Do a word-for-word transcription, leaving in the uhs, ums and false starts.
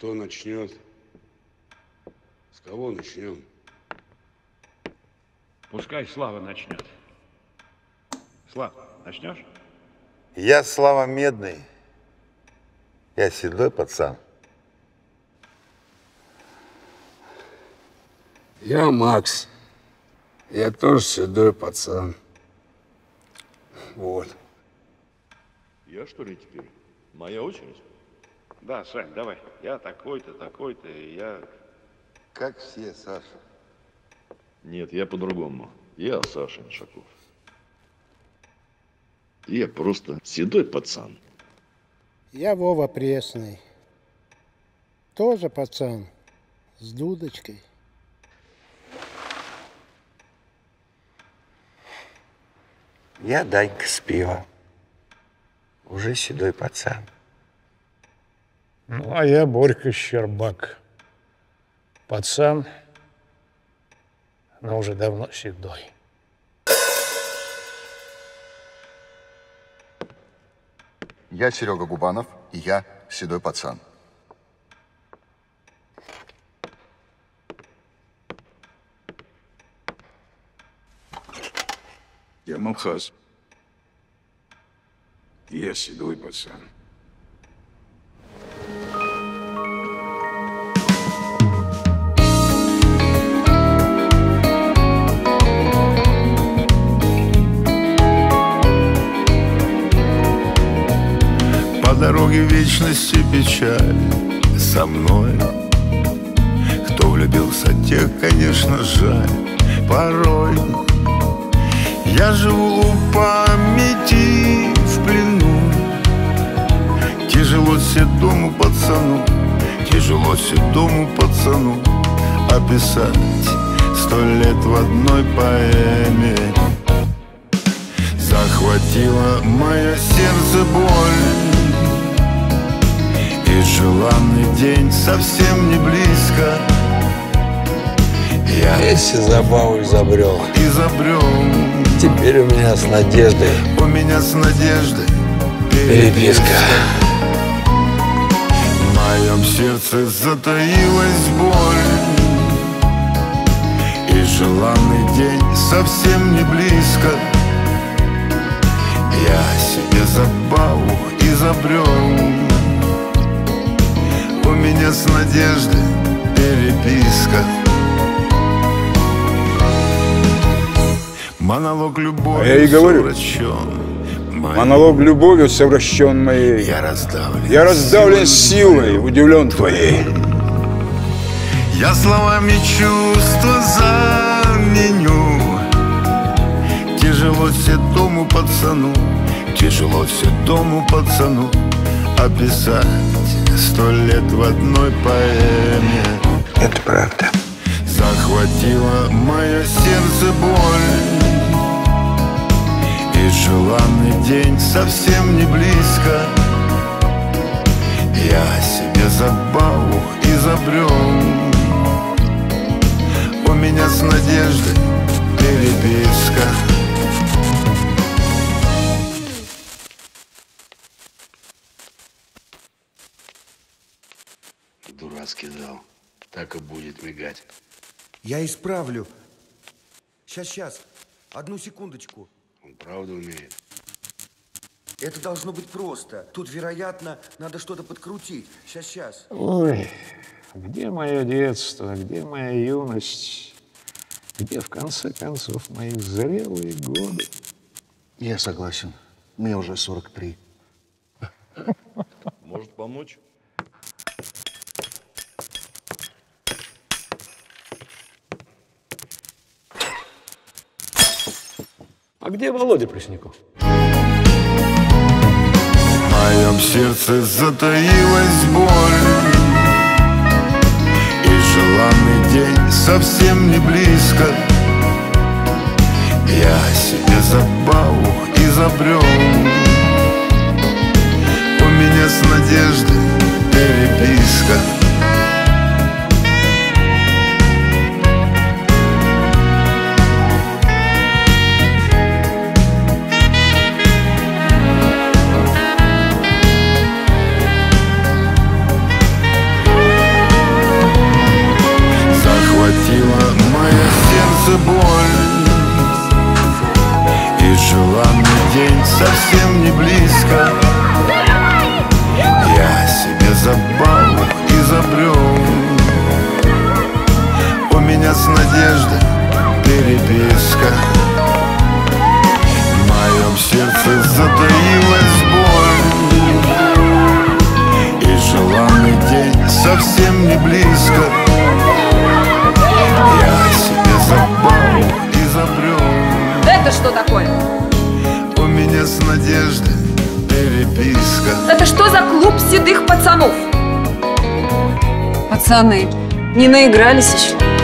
Кто начнет? С кого начнем? Пускай Слава начнет. Слав, начнешь? Я Слава Медный. Я седой пацан. Я Макс. Я тоже седой пацан. Вот. Я что ли теперь? Моя очередь? Да, Сань, давай. Я такой-то, такой-то, и я... Как все, Саша. Нет, я по-другому. Я Саша Иншаков. Я просто седой пацан. Я Вова Пресный. Тоже пацан. С дудочкой. Я Данька с пива. Уже седой пацан. Ну, а я Борька Щербак. Пацан, но уже давно седой. Я Серега Губанов, и я седой пацан. Я Мамхаз. Я седой пацан. По дороге вечности печаль со мной. Кто влюбился, тех, конечно, жаль. Порой я живу у памяти в плену. Тяжело седому пацану, тяжело седому пацану описать сто лет в одной поэме. Захватила мое сердце боль, и желанный день совсем не близко. Я Если забаву изобрел, изобрел. теперь у меня с надеждой У меня с надеждой переписка. В моем сердце затаилась боль, и желанный день совсем не близко. Я себе забаву изобрел. У меня с надеждой переписка. Монолог любовью А я и говорю. совращен моей. Монолог любовью совращен моей. Я раздавлен. Я раздавлен силой, удивлен твоей. Я словами чувства заменю. Тяжело седому пацану, тяжело седому пацану описать сто лет в одной поэме. Это правда. Захватила мое сердце боль, и желанный день совсем не близко. Я себе забаву изобрел. У меня с надеждой переписка. Дурацкий зал. Так и будет мигать. Я исправлю. Сейчас, сейчас. Одну секундочку. Он правда умеет. Это должно быть просто. Тут, вероятно, надо что-то подкрутить. Сейчас, сейчас. Ой, где мое детство, где моя юность, где, в конце концов, мои зрелые годы? Я согласен. Мне уже сорок три. Может помочь? А где Володя Пресняков? В моем сердце затаилась боль, и желанный день совсем не близко. Я себе забаву изобрел. У меня с надеждой переписка. переписка. Я себе забаву изобрел. У меня с Надеждой переписка. В моем сердце затаилась боль, и желанный день совсем не близко. Я себе забаву изобрел. Это что такое? У меня с Надеждой переписка. Это что за клуб седых пацанов? Пацаны, не наигрались еще?